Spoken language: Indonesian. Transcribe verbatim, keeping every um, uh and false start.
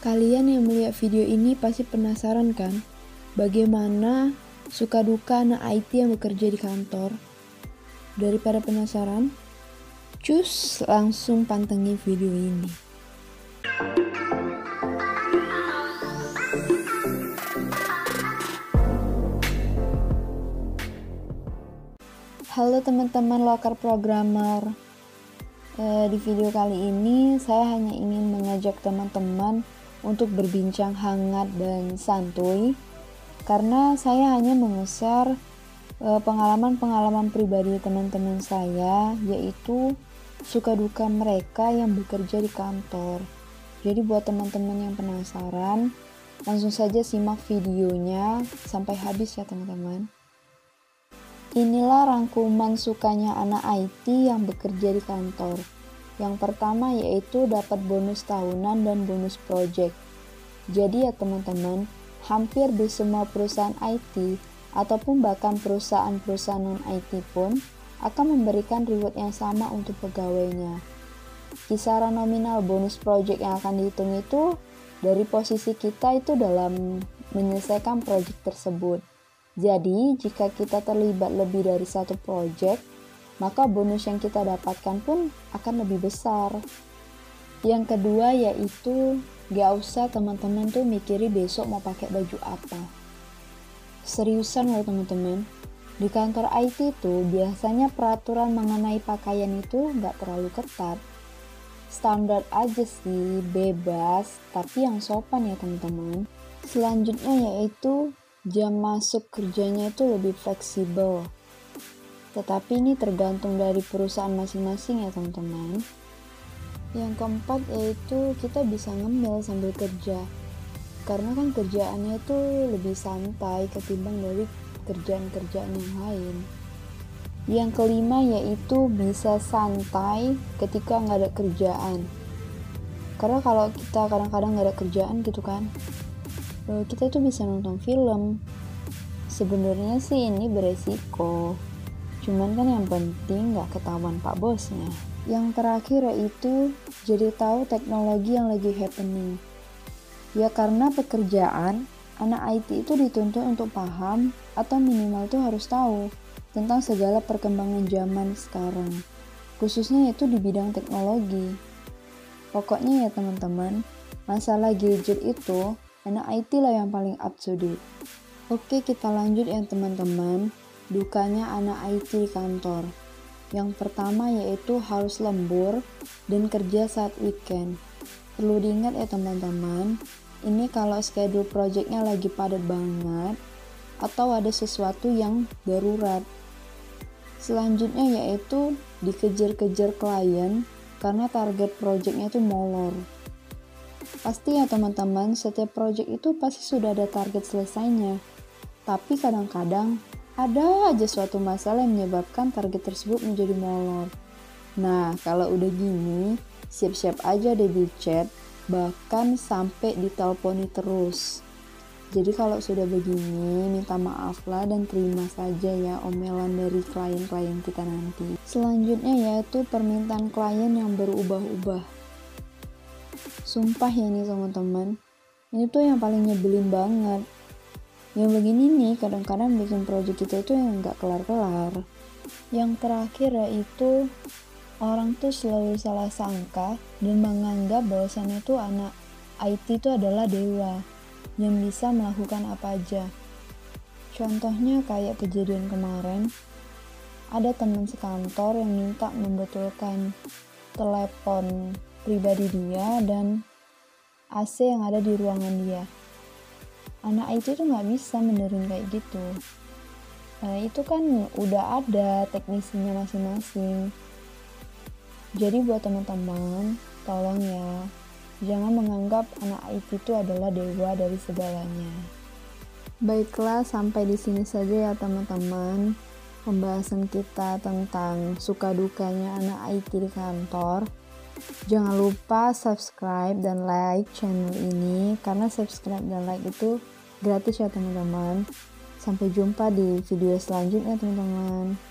Kalian yang melihat video ini pasti penasaran kan? Bagaimana suka duka anak I T yang bekerja di kantor? Daripada penasaran, cus langsung pantengin video ini. Halo teman-teman lokal programmer. E, di video kali ini saya hanya ingin mengajak teman-teman untuk berbincang hangat dan santuy, karena saya hanya meng-share e, pengalaman-pengalaman pribadi teman-teman saya, yaitu suka duka mereka yang bekerja di kantor. Jadi buat teman-teman yang penasaran, langsung saja simak videonya sampai habis ya teman-teman. Inilah rangkuman sukanya anak I T yang bekerja di kantor. Yang pertama yaitu dapat bonus tahunan dan bonus project. Jadi ya teman-teman, hampir di semua perusahaan I T ataupun bahkan perusahaan-perusahaan non-I T pun akan memberikan reward yang sama untuk pegawainya. Kisaran nominal bonus project yang akan dihitung itu dari posisi kita itu dalam menyelesaikan project tersebut. Jadi, jika kita terlibat lebih dari satu project, maka bonus yang kita dapatkan pun akan lebih besar. Yang kedua yaitu, gak usah teman-teman tuh mikirin besok mau pakai baju apa. Seriusan loh teman-teman, di kantor I T tuh biasanya peraturan mengenai pakaian itu gak terlalu ketat. Standar aja sih, bebas, tapi yang sopan ya teman-teman. Selanjutnya yaitu, jam masuk kerjanya itu lebih fleksibel. Tetapi ini tergantung dari perusahaan masing-masing ya teman-teman. Yang keempat yaitu kita bisa ngemil sambil kerja. Karena kan kerjaannya itu lebih santai ketimbang dari kerjaan-kerjaan yang lain. Yang kelima yaitu bisa santai ketika nggak ada kerjaan. Karena kalau kita kadang-kadang nggak ada kerjaan gitu kan, kita itu bisa nonton film. Sebenarnya sih ini beresiko, cuman kan yang penting nggak ketahuan pak bosnya. Yang terakhir yaitu jadi tahu teknologi yang lagi happening. Ya karena pekerjaan, anak I T itu dituntut untuk paham atau minimal tuh harus tahu tentang segala perkembangan zaman sekarang, khususnya itu di bidang teknologi. Pokoknya ya teman-teman, masalah gadget itu anak I T lah yang paling up to date. Oke, kita lanjut ya teman-teman. Dukanya anak I T di kantor. Yang pertama yaitu harus lembur dan kerja saat weekend. Perlu diingat ya teman-teman, ini kalau schedule projectnya lagi padat banget atau ada sesuatu yang darurat. Selanjutnya yaitu dikejar-kejar klien karena target projectnya itu molor. Pasti ya teman-teman, setiap project itu pasti sudah ada target selesainya. Tapi kadang-kadang ada aja suatu masalah yang menyebabkan target tersebut menjadi molor. Nah, kalau udah gini, siap-siap aja deh di chat, bahkan sampai diteleponi terus. Jadi kalau sudah begini, minta maaf lah dan terima saja ya omelan dari klien-klien kita nanti. Selanjutnya yaitu permintaan klien yang berubah-ubah. Sumpah ya nih teman-teman, ini tuh yang paling nyebelin banget. Yang begini nih kadang-kadang bikin project kita itu yang gak kelar-kelar. Yang terakhir yaitu orang tuh selalu salah sangka dan menganggap bahwasannya tuh anak I T itu adalah dewa yang bisa melakukan apa aja. Contohnya kayak kejadian kemarin, ada teman sekantor yang minta membetulkan telepon pribadi dia dan A C yang ada di ruangan dia. Anak I T itu nggak bisa benerin kayak gitu. Nah, itu kan udah ada teknisinya masing-masing. Jadi buat teman-teman, tolong ya, jangan menganggap anak I T itu adalah dewa dari segalanya. Baiklah, sampai di sini saja ya teman-teman pembahasan kita tentang suka dukanya anak I T di kantor. Jangan lupa subscribe dan like channel ini, karena subscribe dan like itu gratis ya teman-teman. Sampai jumpa di video selanjutnya teman-teman.